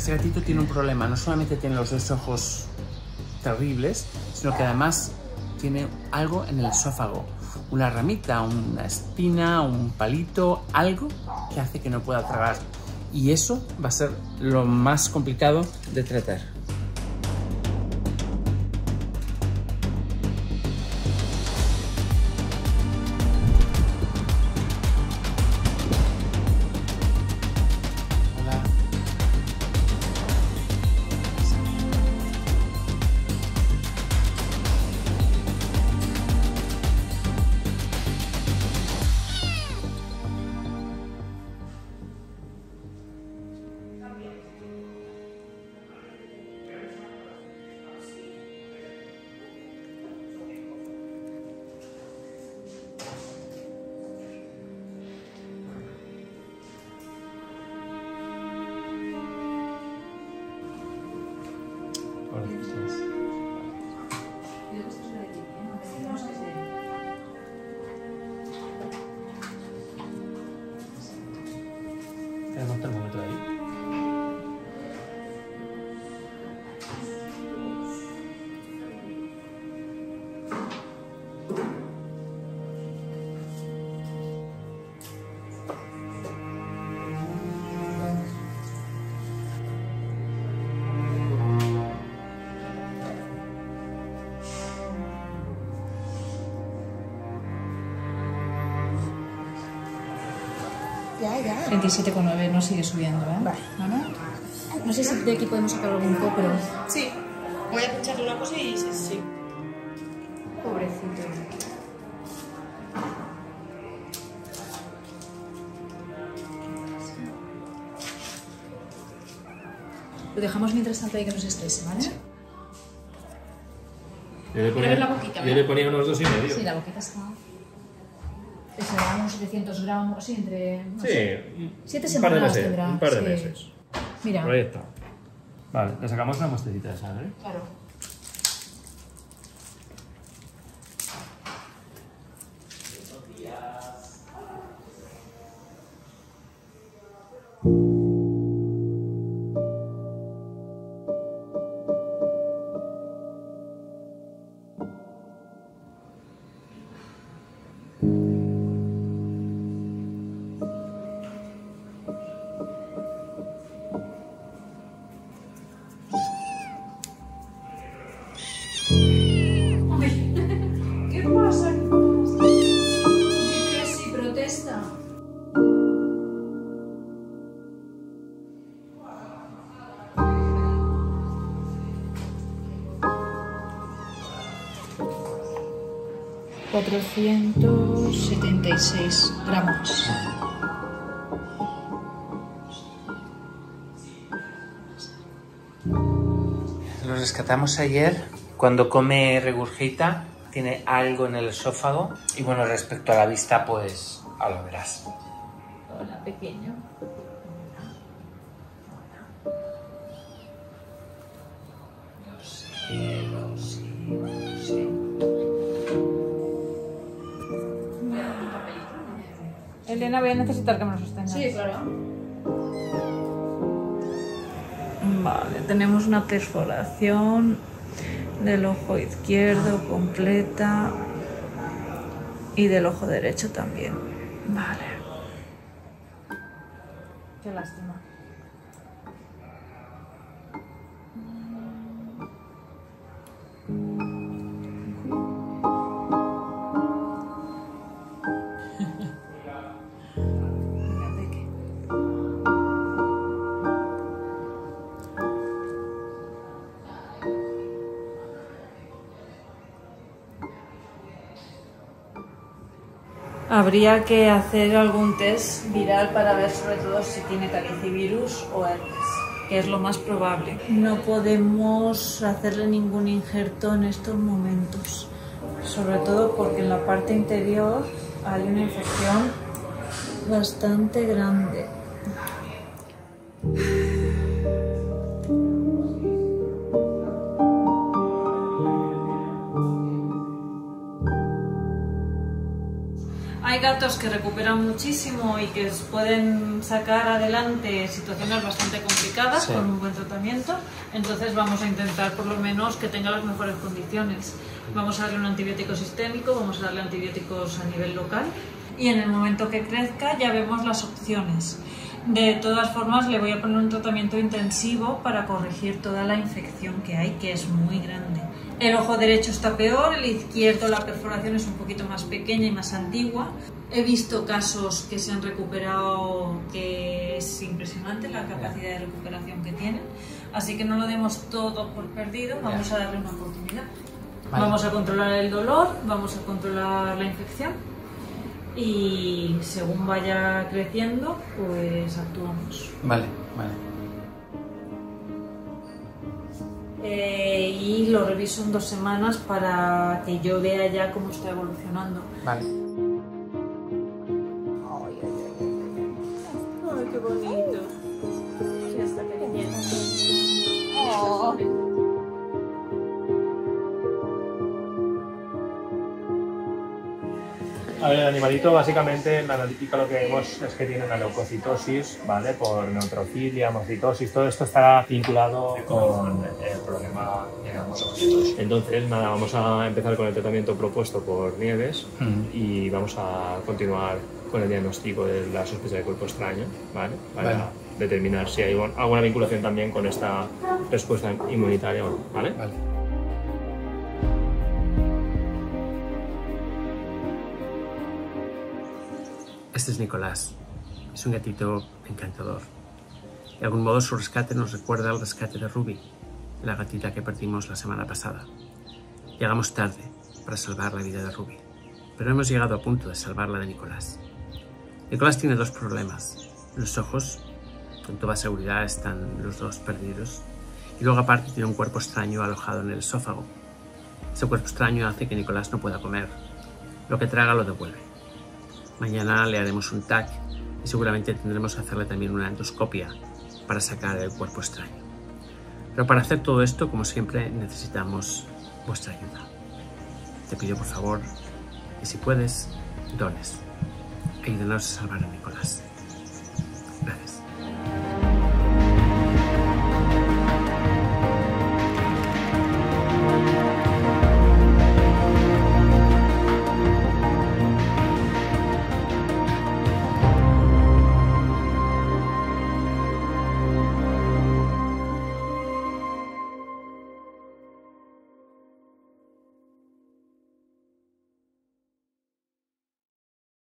Este gatito tiene un problema, no solamente tiene los dos ojos terribles, sino que además tiene algo en el esófago, una ramita, una espina, un palito, algo que hace que no pueda tragar. Y eso va a ser lo más complicado de tratar. Tenemos termómetro ahí. Ya. 37,9, no sigue subiendo, ¿eh? Vale. No sé si de aquí podemos sacar algún poco, pero... Sí. Voy a pincharle una cosa y sí. Pobrecito. Lo dejamos mientras tanto ahí que no se estrese, ¿vale? Yo le ponía unos 2,5. Sí, la boquita está... Será unos 700 gramos, sí, entre... No sé, 7 semanas tendrá. Un par de sí. meses. Mira. Por ahí está. Vale, le sacamos una muestrecita de sangre. Claro. ¿Qué pasa? ¿Qué si protesta? $476 gramos. Lo rescatamos ayer. Cuando come regurgita, tiene algo en el esófago. Y bueno, respecto a la vista, pues ahora lo verás. Hola, pequeño. Lo sé. Elena, voy a necesitar que me lo sostengas. Sí, claro. Vale, tenemos una perforación del ojo izquierdo completa y del ojo derecho también. Vale. Qué lástima. Habría que hacer algún test viral para ver sobre todo si tiene calicivirus o herpes, que es lo más probable. No podemos hacerle ningún injerto en estos momentos, sobre todo porque en la parte interior hay una infección bastante grande. Hay gatos que recuperan muchísimo y que pueden sacar adelante situaciones bastante complicadas con un buen tratamiento, entonces vamos a intentar por lo menos que tenga las mejores condiciones. Vamos a darle un antibiótico sistémico, vamos a darle antibióticos a nivel local y en el momento que crezca ya vemos las opciones. De todas formas le voy a poner un tratamiento intensivo para corregir toda la infección que hay, que es muy grande. El ojo derecho está peor, el izquierdo la perforación es un poquito más pequeña y más antigua. He visto casos que se han recuperado, que es impresionante la capacidad de recuperación que tienen. Así que no lo demos todo por perdido, vamos a darle una oportunidad. Vamos a controlar el dolor, vamos a controlar la infección y según vaya creciendo, pues actuamos. Vale. Y lo reviso en 2 semanas para que yo vea ya cómo está evolucionando. Vale. Ay, qué bonito. Ya está pequeñito. A ver, el animalito, básicamente, en la analítica lo que vemos es que tiene una leucocitosis, ¿vale? Por neutrofilia, hemocitosis, todo esto está vinculado con el problema de la hemocitosis. Entonces, nada, vamos a empezar con el tratamiento propuesto por Nieves y vamos a continuar con el diagnóstico de la sospecha de cuerpo extraño, ¿vale? Para determinar si hay alguna vinculación también con esta respuesta inmunitaria o no, ¿vale? Este es Nicolás. Es un gatito encantador. De algún modo su rescate nos recuerda al rescate de Ruby, la gatita que perdimos la semana pasada. Llegamos tarde para salvar la vida de Ruby, pero hemos llegado a punto de salvar la de Nicolás. Nicolás tiene 2 problemas. Los ojos, con toda seguridad están los 2 perdidos, y luego aparte tiene un cuerpo extraño alojado en el esófago. Ese cuerpo extraño hace que Nicolás no pueda comer. Lo que traga lo devuelve. Mañana le haremos un TAC y seguramente tendremos que hacerle también una endoscopia para sacar el cuerpo extraño. Pero para hacer todo esto, como siempre, necesitamos vuestra ayuda. Te pido por favor que si puedes, dones. Ayúdanos a salvar a Nicolás.